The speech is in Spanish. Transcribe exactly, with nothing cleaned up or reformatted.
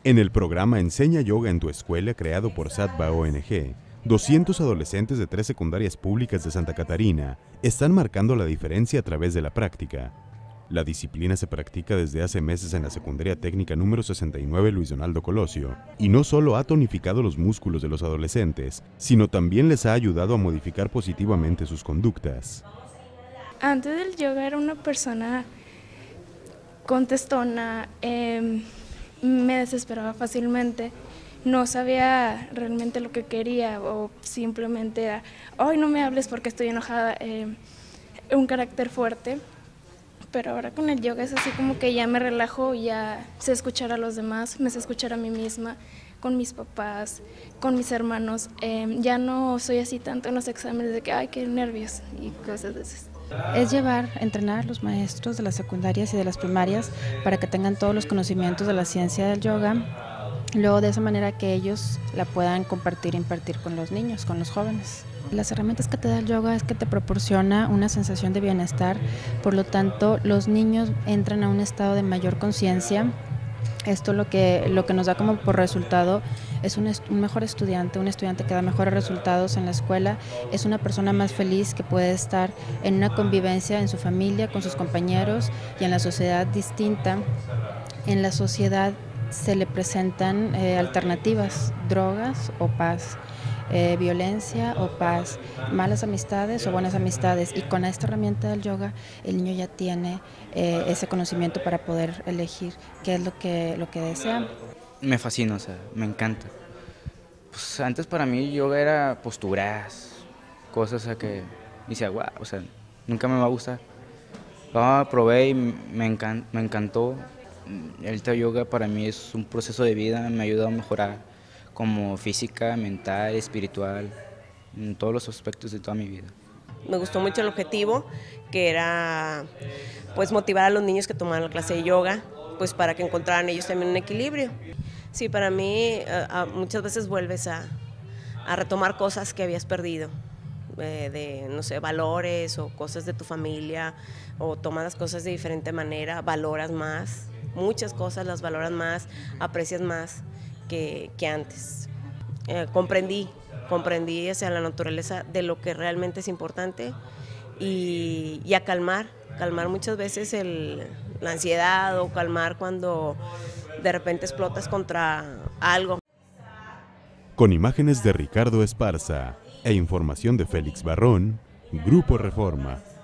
En el programa Enseña Yoga en tu Escuela, creado por Sattva O N G, doscientos adolescentes de tres secundarias públicas de Santa Catarina están marcando la diferencia a través de la práctica. La disciplina se practica desde hace meses en la secundaria técnica número sesenta y nueve Luis Donaldo Colosio, y no solo ha tonificado los músculos de los adolescentes, sino también les ha ayudado a modificar positivamente sus conductas. Antes del yoga era una persona contestona, eh, me desesperaba fácilmente, no sabía realmente lo que quería o simplemente era, hoy no me hables porque estoy enojada, eh, un carácter fuerte. Pero ahora con el yoga es así como que ya me relajo, ya sé escuchar a los demás, me sé escuchar a mí misma, con mis papás, con mis hermanos. Eh, ya no soy así tanto en los exámenes de que, ay, qué nervios y cosas de esas. Es llevar, entrenar a los maestros de las secundarias y de las primarias para que tengan todos los conocimientos de la ciencia del yoga, luego de esa manera que ellos la puedan compartir e impartir con los niños, con los jóvenes. Las herramientas que te da el yoga es que te proporciona una sensación de bienestar, por lo tanto los niños entran a un estado de mayor conciencia. Esto lo que, lo que nos da como por resultado es un, est- un mejor estudiante, un estudiante que da mejores resultados en la escuela, es una persona más feliz que puede estar en una convivencia en su familia, con sus compañeros y en la sociedad distinta. En la sociedad se le presentan eh, alternativas, drogas o paz. Eh, violencia o paz, malas amistades o buenas amistades, y con esta herramienta del yoga el niño ya tiene eh, ese conocimiento para poder elegir qué es lo que, lo que desea. Me fascina, o sea, me encanta. Pues antes para mí yoga era posturas, cosas o sea, que decía, wow, o sea, nunca me va a gustar. Luego probé y me, encan- me encantó. El yoga para mí es un proceso de vida, me ha ayudado a mejorar como física, mental, espiritual, en todos los aspectos de toda mi vida. Me gustó mucho el objetivo, que era pues motivar a los niños que tomaran la clase de yoga, pues para que encontraran ellos también un equilibrio. Sí, para mí a, a, muchas veces vuelves a, a retomar cosas que habías perdido, eh, de, no sé, valores o cosas de tu familia, o tomas las cosas de diferente manera, valoras más, muchas cosas las valoras más, aprecias más que, que antes. Eh, comprendí, comprendí hacia la naturaleza de lo que realmente es importante y, y a calmar, calmar muchas veces el, la ansiedad o calmar cuando de repente explotas contra algo. Con imágenes de Ricardo Esparza e información de Félix Barrón, Grupo Reforma.